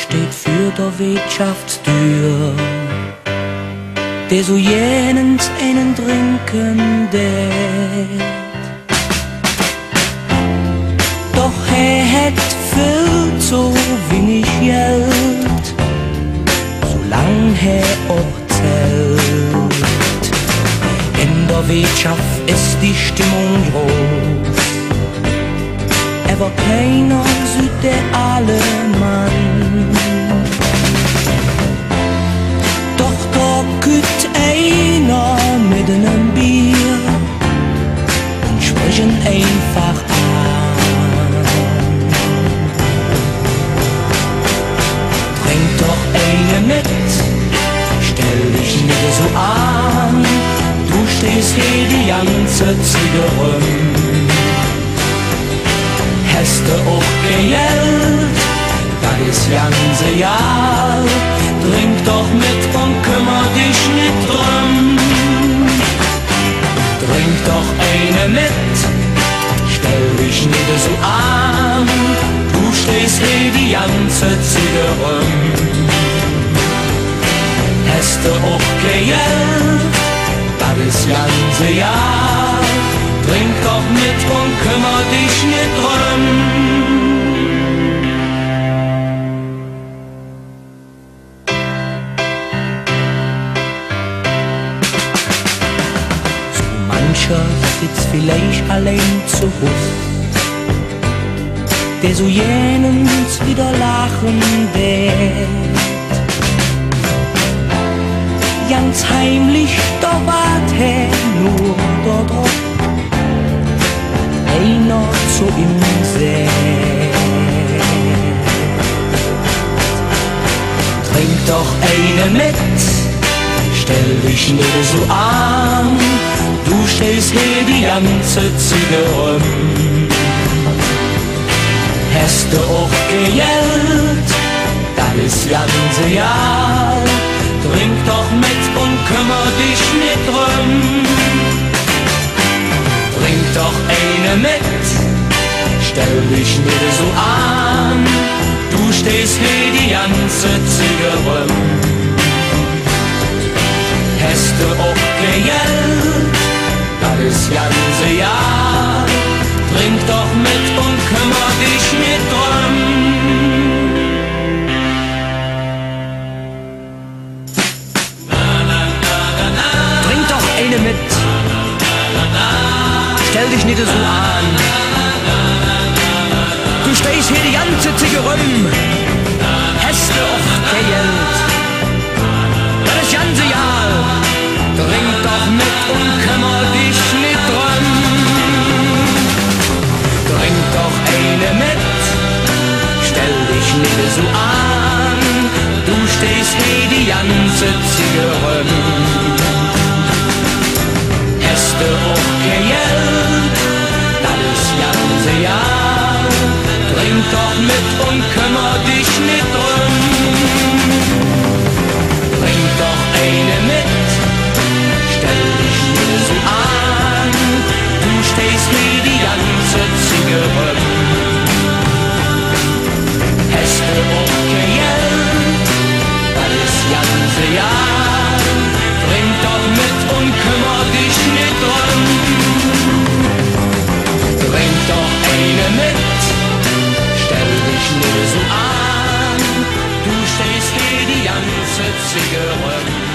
steht für der Wirtschaftstür, der so jenens einen trinken det. Doch hat viel zu wenig Geld, solang auch zählt. In der Wirtschaft ist die Stimmung groß, aber keiner sieht der alle Mann. Doch da kütt einer mit einem Bier und sprechen einfach an. Trink doch eine mit, stell dich nicht so an, du stehst hier die ganze Zeit rum. Hast du auch Geld, das ist ganze Jahr, trink doch mit und kümmer dich nicht drum. Trink doch eine mit, stell dich nicht so an, du stehst hier die ganze Zeit rum. Hast du auch Geld, das ist ganze Jahr, trink doch mit und kümmer dich nicht drum. So mancher sitzt vielleicht allein zu Hause, der so jenens wieder lachen wird. Ganz heimlich, da wart nur dort drauf, einer zu ihm sagt: Trink doch eine mit, stell dich nicht so an, du stehst hier die ganze Zeit rum. Hast du auch Geld, das ist ganze Jahr, trink doch mit und kümmer dich nicht drum. Trink doch eine mit, stell dich nicht so an, du stehst hier die ganze Zeit rum. Hast du auch Geld, das ist ganze Jahr, trink doch mit und kümmer dich nicht drum. Trink doch eine mit, stell dich nicht so an, du stehst hier die ganze Zeit rum. Hast du auch Geld, das ganze Jahr, trink doch mit und kümmer dich nicht drum. Trink doch eine mit, stell dich nicht so an, du stehst hier die ganze Zeit rum. Hast du auch Geld, das ist ganze Jahr, trink doch mit und kümmer dich nicht drum. Trink doch eine mit, stell dich nicht so an, du stehst hier die ganze Zeit rum. Hast du auch Geld, das ist ganze Jahr, trink doch mit und kümmer dich nicht drum. Trink doch eine mit, stell dich nicht so an, du stehst hier die ganze Zeit rum.